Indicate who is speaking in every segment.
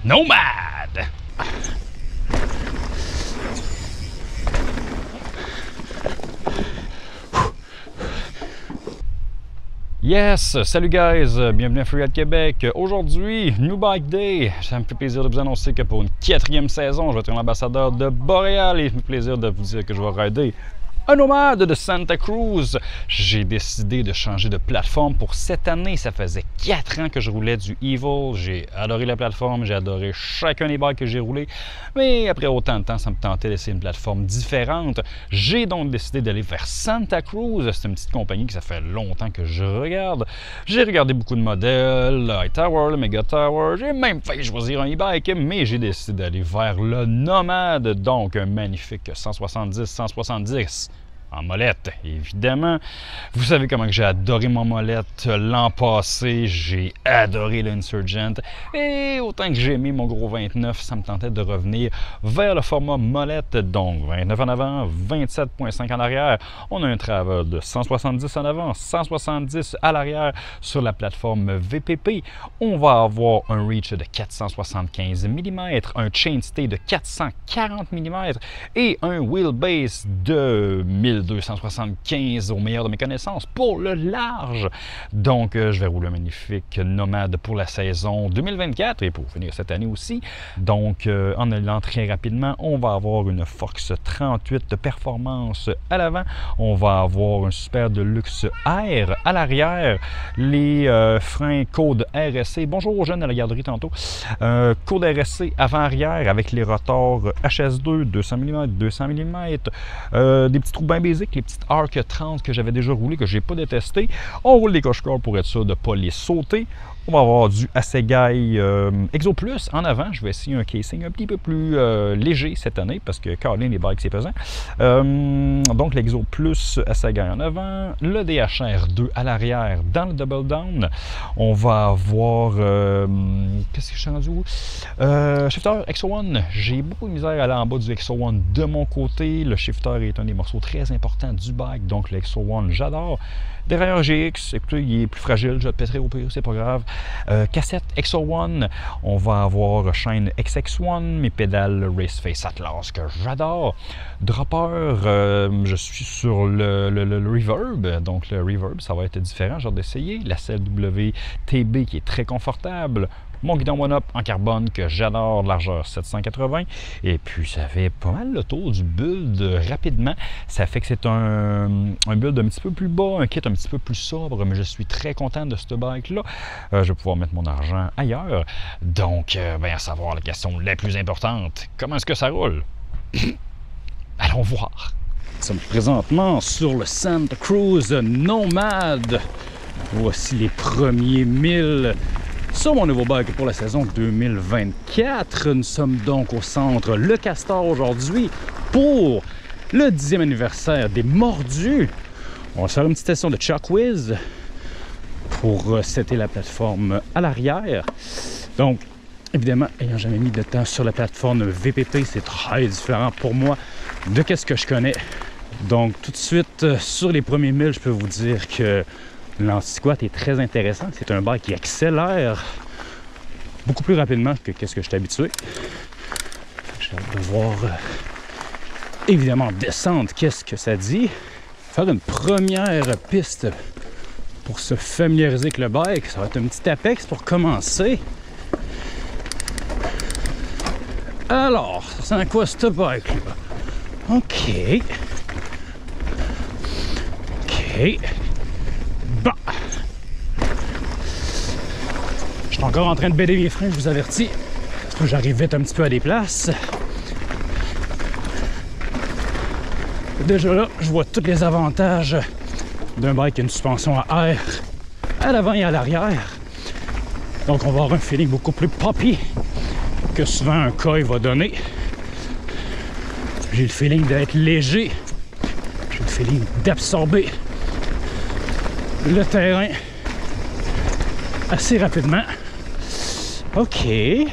Speaker 1: Nomad. Yes! Salut guys! Bienvenue à Freeride Québec. Aujourd'hui, New Bike Day. Ça me fait plaisir de vous annoncer que pour une 4e saison, je vais être l'ambassadeur de Boréal et ça me fait plaisir de vous dire que je vais rider un Nomad de Santa Cruz. J'ai décidé de changer de plateforme pour cette année. Ça faisait 4 ans que je roulais du Evil. J'ai adoré la plateforme, j'ai adoré chacun des bikes que j'ai roulés. Mais après autant de temps, ça me tentait d'essayer une plateforme différente. J'ai donc décidé d'aller vers Santa Cruz. C'est une petite compagnie que ça fait longtemps que je regarde. J'ai regardé beaucoup de modèles, le High Tower, le Mega Tower. J'ai même failli choisir un e-bike, mais j'ai décidé d'aller vers le Nomad. Donc un magnifique 170 en molette, évidemment. Vous savez comment que j'ai adoré mon molette l'an passé. J'ai adoré l'Insurgent. Et autant que j'ai aimé mon gros 29, ça me tentait de revenir vers le format molette. Donc, 29 en avant, 27,5 en arrière. On a un travel de 170 en avant, 170 à l'arrière sur la plateforme VPP. On va avoir un reach de 475 mm, un chainstay de 440 mm et un wheelbase de 1275 au meilleur de mes connaissances pour le large. Donc, je vais rouler un magnifique Nomad pour la saison 2024 et pour finir cette année aussi. Donc, en allant très rapidement, on va avoir une Fox 38 de performance à l'avant. On va avoir un Super Deluxe Air à l'arrière. Les freins code RSC. Bonjour aux jeunes à la garderie tantôt. Code RSC avant-arrière avec les rotors HS2, 200 mm, 200 mm. Des petits trous bien basiques, les petites Arc 30 que j'avais déjà roulé, que je n'ai pas détesté. On roule les coche-corps pour être sûr de ne pas les sauter. On va avoir du Assegai Exo Plus en avant. Je vais essayer un casing un petit peu plus léger cette année parce que Carlin, les bikes, c'est pesant. Donc, l'Exo Plus Assegai en avant. Le DHR2 à l'arrière dans le Double Down. On va avoir... qu'est-ce que je suis rendu où? Shifter Exo One. J'ai beaucoup de misère à aller en bas du Exo One de mon côté. Le shifter est un des morceaux très importants du bike. Donc, l'Exo One, j'adore. Derrière GX, écoutez, il est plus fragile, je le pèterai au pire, c'est pas grave. Cassette Exo One, on va avoir chaîne XX1, mes pédales Raceface Atlas que j'adore. Dropper, je suis sur le Reverb, donc le Reverb, ça va être différent, j'ai hâte d'essayer. La CLW TB qui est très confortable. Mon guidon One-Up en carbone que j'adore, largeur 780. Et puis, ça fait pas mal le tour du build rapidement. Ça fait que c'est un build un petit peu plus bas, un kit un petit peu plus sobre, mais je suis très content de ce bike-là. Je vais pouvoir mettre mon argent ailleurs. Donc, à savoir la question la plus importante, comment est-ce que ça roule? Allons voir. Nous sommes présentement sur le Santa Cruz Nomad. Voici les premiers 1000 sur mon nouveau bike pour la saison 2024. Nous sommes donc au centre Le Castor aujourd'hui pour le 10e anniversaire des Mordus. On va faire une petite session de Chuck Whiz pour setter la plateforme à l'arrière. Donc, évidemment, ayant jamais mis de temps sur la plateforme VPP, c'est très différent pour moi de ce que je connais. Donc, tout de suite, sur les premiers 1000, je peux vous dire que l'anti-squat est très intéressant. C'est un bike qui accélère beaucoup plus rapidement que ce que je suis habitué. J'ai hâte de voir, évidemment, descendre, qu'est-ce que ça dit. Faire une première piste pour se familiariser avec le bike. Ça va être un petit apex pour commencer. Alors, ça ressemble à quoi ce bike-là? OK. Bon. Je suis encore en train de baisser mes freins, je vous avertis. Parce que j'arrive vite un petit peu à des places. Déjà là, je vois tous les avantages d'un bike qui a une suspension à air à l'avant et à l'arrière. Donc on va avoir un feeling beaucoup plus poppy que souvent un Koi va donner. J'ai le feeling d'être léger. J'ai le feeling d'absorber le terrain assez rapidement. OK. Fait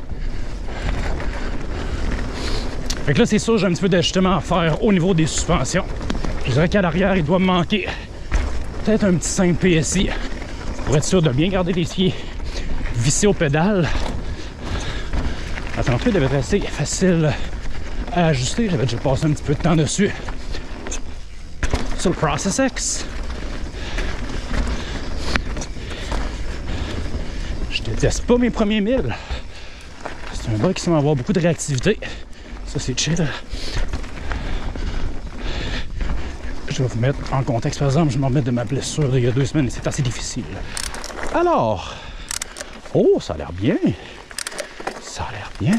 Speaker 1: que là, c'est sûr, j'ai un petit peu d'ajustement à faire au niveau des suspensions. Je dirais qu'à l'arrière, il doit me manquer peut-être un petit 5 PSI pour être sûr de bien garder les pieds vissés aux pédales.
Speaker 2: La 38 devait être assez facile à ajuster. J'avais déjà passé un petit peu de temps dessus sur le Process X. Je déteste pas mes premiers 1000. C'est un bike qui semble avoir beaucoup de réactivité. Ça, c'est chill. Je vais vous mettre en contexte. Par exemple, je me remets de ma blessure d'il y a 2 semaines et c'est assez difficile. Alors, oh, ça a l'air bien. Ça a l'air bien.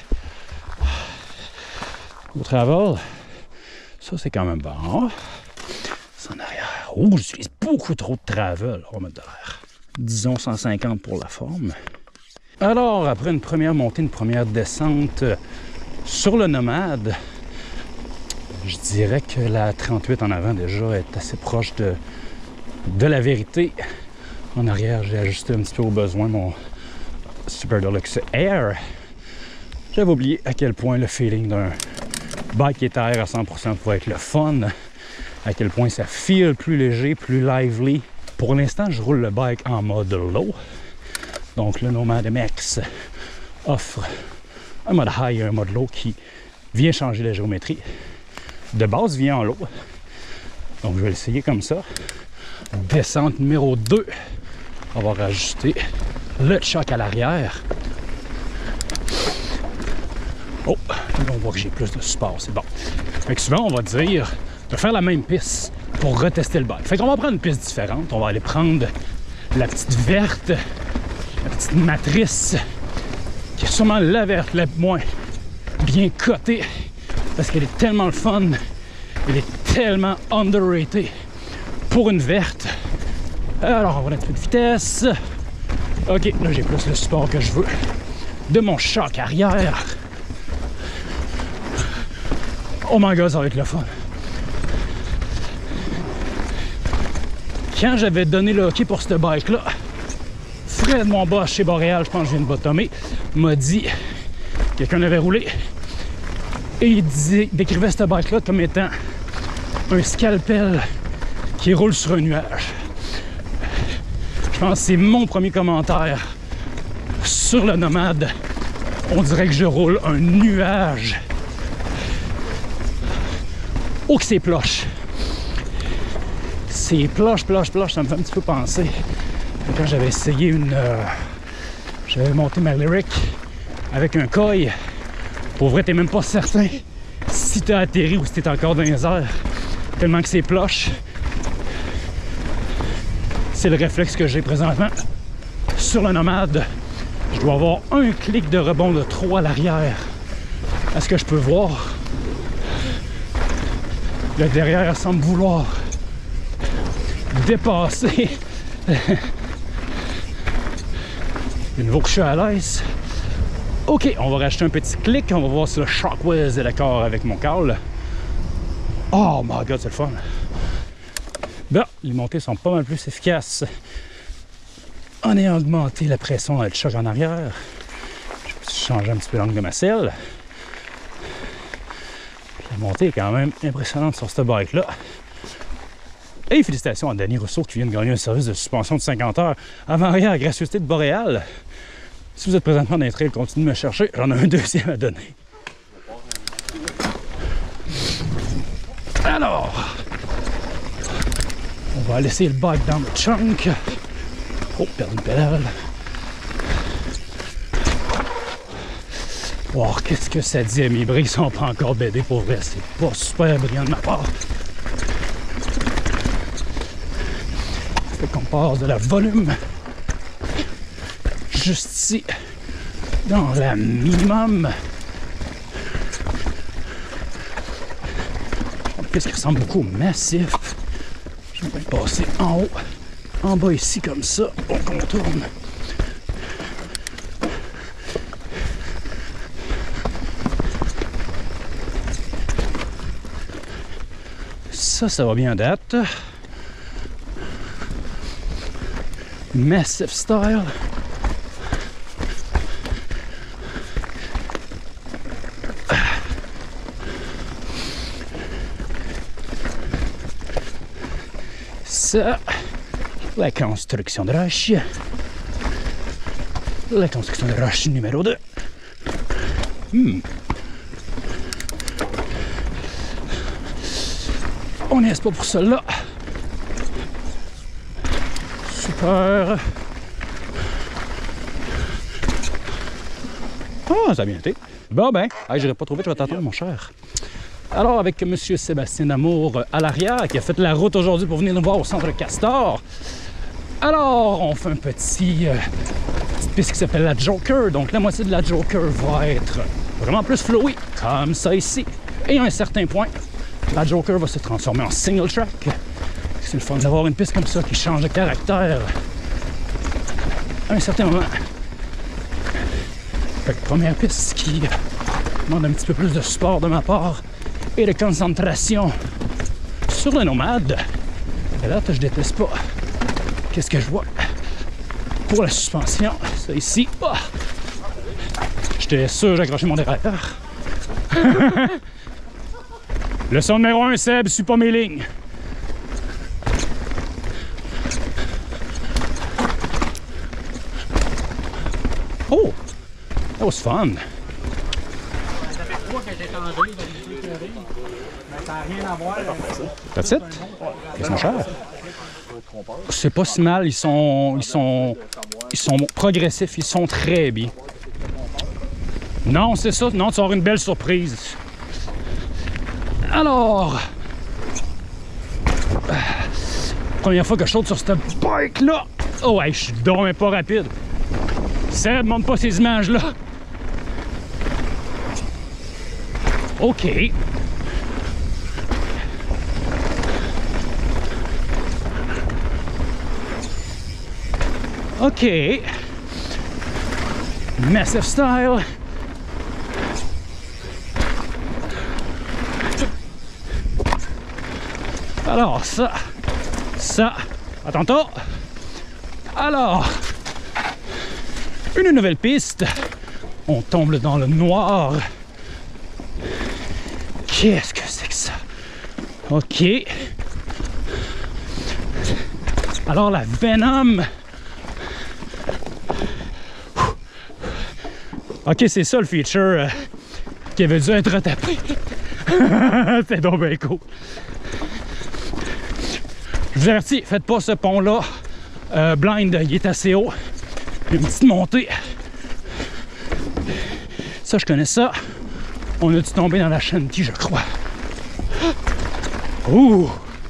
Speaker 2: Au travel, ça c'est quand même bon. C'est en arrière. Oh, j'utilise beaucoup trop de travel. On va mettre de l'air. Disons 150 pour la forme. Alors, après une première montée, une première descente sur le Nomade, je dirais que la 38 en avant déjà est assez proche de la vérité. En arrière, j'ai ajusté un petit peu au besoin mon Super Deluxe Air. J'avais oublié à quel point le feeling d'un bike qui est à air à 100% pouvait être le fun. À quel point ça feel plus léger, plus lively. Pour l'instant, je roule le bike en mode low. Donc le Nomad MX offre un mode high et un mode low qui vient changer la géométrie. De base, vient en low. Donc je vais l'essayer comme ça. Descente numéro 2. On va rajouter le choc à l'arrière. Oh, là on voit que j'ai plus de support, c'est bon. Fait que souvent on va dire de faire la même piste pour retester le bike. Fait qu'on va prendre une piste différente. On va aller prendre la petite verte, la petite matrice, qui est sûrement la verte la moins bien cotée, parce qu'elle est tellement le fun, elle est tellement underrated pour une verte. Alors, on va mettre un peu de vitesse. OK, là, j'ai plus le support que je veux de mon choc arrière. Oh my God, ça va être le fun. Quand j'avais donné le OK pour ce bike-là, Fred, mon boss chez Boréal, je pense que je viens de bottomer, m'a dit, quelqu'un avait roulé, et il décrivait ce bike-là comme étant un scalpel qui roule sur un nuage. Je pense que c'est mon premier commentaire sur le Nomade. On dirait que je roule un nuage. Oh que c'est ploche. C'est ploche. Ça me fait un petit peu penser. Quand j'avais essayé j'avais monté ma Lyric avec un koi. Pour vrai, t'es même pas certain si t'as atterri ou si t'es encore dans les airs. Tellement que c'est ploche. C'est le réflexe que j'ai présentement sur le Nomade. Je dois avoir un clic de rebond de trop à l'arrière. À ce que je peux voir, le derrière semble vouloir dépasser. De nouveau que je suis à l'aise. OK, on va rajouter un petit clic. On va voir si le Shockwave est d'accord avec mon call. Oh my God, c'est le fun. Bon, les montées sont pas mal plus efficaces en ayant augmenté la pression dans le choc en arrière. Je vais changer un petit peu l'angle de ma selle. La montée est quand même impressionnante sur ce bike-là. Et félicitations à Danny Rousseau qui vient de gagner un service de suspension de 50 heures avant-arrière à gracieuseté de Boréal. Si vous êtes présentement dans les trails, continuez de me chercher. J'en ai un deuxième à donner. Alors, on va laisser le bike dans le chunk. Oh, perdre une pédale. Wow, qu'est-ce que ça dit? Mes briques sont pas encore bédées pour vrai. C'est pas super brillant de ma part. Fait qu'on passe de la volume juste ici dans la minimum. Une piste qui ressemble beaucoup au massif. Je vais passer en haut, en bas ici comme ça. On contourne. Ça va bien date. Massive style. Ça, la construction de roche. La construction de roche numéro 2. On n'est pas pour cela. Super. Ah, ça a bien été. Bon ben, j'irai pas trop vite, je vais t'attendre mon cher. Alors avec M. Sébastien Damour à l'arrière, qui a fait la route aujourd'hui pour venir nous voir au centre Castor. Alors, on fait un petite piste qui s'appelle la Joker. Donc la moitié de la Joker va être vraiment plus flowy, comme ça ici. Et à un certain point, la Joker va se transformer en single track. C'est le fun d'avoir une piste comme ça qui change de caractère à un certain moment. Fait que première piste qui demande un petit peu plus de support de ma part et de concentration sur le nomade. Et là, je déteste pas. Qu'est-ce que je vois? Pour la suspension, ça ici. Oh! J'étais sûr j'ai accroché mon dérailleur. Leçon numéro 1, Seb, suis pas mes lignes. Oh! That was fun!
Speaker 3: Ça fait 3 que j'ai changé, mais ça n'a rien à voir.
Speaker 2: That's it? Qu'est-ce mon cher? C'est pas si mal, ils sont progressifs, ils sont très bien. Non, c'est ça, non, tu vas avoir une belle surprise. Alors, première fois que je saute sur cette bike-là. Oh ouais, je suis donc pas rapide. Seb, montre pas ces images-là. OK. OK. Massive style. Alors, ça. À tantôt. Alors, une nouvelle piste. On tombe dans le noir. Qu'est-ce que c'est que ça? OK. Alors, la Venom. OK, c'est ça le feature qui avait dû être retapé. C'est donc bien cool. Je vous avertis, faites pas ce pont-là. Blind, il est assez haut. Il y a une petite montée. Ça, je connais ça. On a dû tomber dans la Shanty, je crois. Ouh!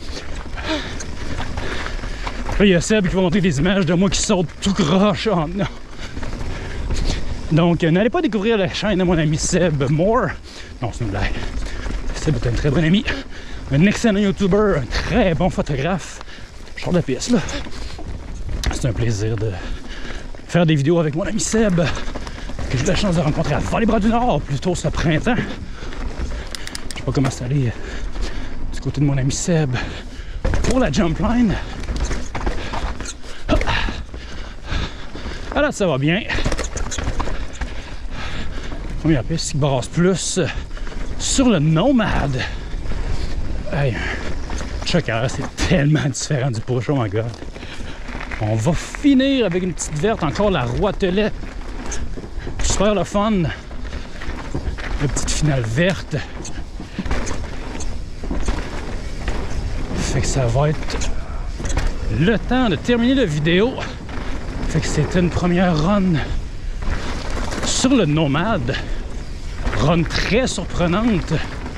Speaker 2: Là, il y a Seb qui va montrer des images de moi qui saute tout croche. Oh non! Donc, n'allez pas découvrir la chaîne de mon ami Seb Moore. Non, c'est une blague. Seb est un très bon ami, un excellent YouTuber, un très bon photographe. Je sors de la pièce, là. C'est un plaisir de faire des vidéos avec mon ami Seb, que j'ai eu la chance de rencontrer à Vallée-Bras-du-Nord, plus tôt ce printemps. Je sais pas comment c'est allé du côté de mon ami Seb pour la jump line. Ah là, ça va bien. Première piste qui brasse plus sur le nomade. Hey, Chucker, c'est tellement différent du push, oh my god. On va finir avec une petite verte, encore la roitelette. Super le fun. La petite finale verte. Fait que ça va être le temps de terminer la vidéo. Fait que c'était une première run sur le nomade. Run très surprenante.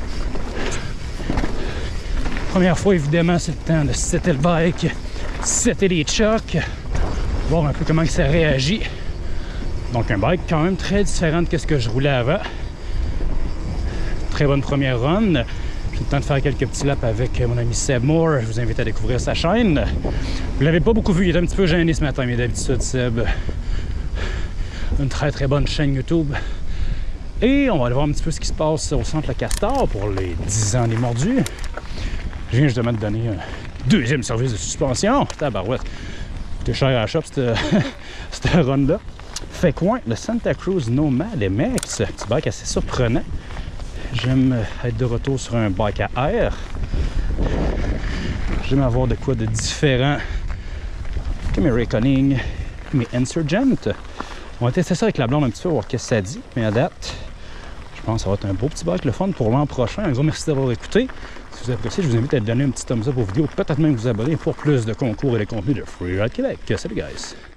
Speaker 2: Première fois, évidemment, c'est le temps de setter le bike, setter les chocs, voir un peu comment ça réagit. Donc un bike quand même très différent de ce que je roulais avant. Très bonne première run. J'ai le temps de faire quelques petits laps avec mon ami Seb Moore. Je vous invite à découvrir sa chaîne. Vous l'avez pas beaucoup vu, il est un petit peu gêné ce matin, mais d'habitude, Seb. Une très très bonne chaîne YouTube. Et on va aller voir un petit peu ce qui se passe au centre Le Castor pour les 10 ans des mordus. Je viens justement de donner un deuxième service de suspension. Tabarouette. C'était cher à la shop, cette run-là. Fait quoi? Le Santa Cruz Nomad MX. Petit bike assez surprenant. J'aime être de retour sur un bike à air. J'aime avoir de quoi de différent que mes Reckoning, mes Insurgent. On va tester ça avec la blonde un petit peu, voir ce que ça dit. Mais à date, Je pense que ça va être un beau petit bike le fun pour l'an prochain. Un gros merci d'avoir écouté. Si vous appréciez, je vous invite à donner un petit thumbs up aux vidéos, peut-être même vous abonner pour plus de concours et de contenu de Freeride Québec. Salut guys!